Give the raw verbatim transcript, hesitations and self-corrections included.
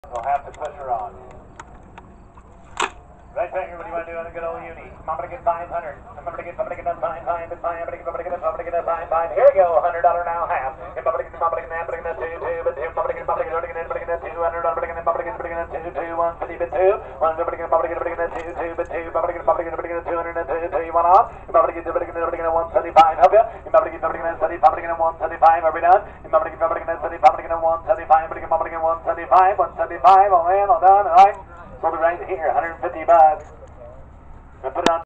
We'll have to push her on. Right back here, what do you want to do on a good old uni? I'm going to get five hundred. I'm going to get, I'm going to get that fine, fine, fine, I'm going to get, I'm going to get, I'm going to get that fine, fine. Here we go, one hundred dollars now, half. I'm going to get, I'm going to get that, I'm going to get that two, two, but two. I'm going to get, I'm going to get, I'm going to get, I'm going to get that two hundred. I'm going to get, I'm going to get, I'm going to get that two, two, one fifty, but two. One, I'm going to get, I'm going to get, I'm going to get that two, two, but two. I'm going to get, I'm going to get, I'm going to get that two hundred and two, two, one off. I'm going to get, I'm going to get, I'm going to get that one seventy-five. Help you? I'm going to get, I'm going to get that seventy-five. I'm going to get one seventy-five. Are we done? I'm going to get, I'm going to get that seventy-five. I'm going to get that one seventy-five. I'm going to get, I'm going to get one seventy-five. one seventy-five. All in, all done. All right. We'll be right here. one hundred fifty bucks. Put it on.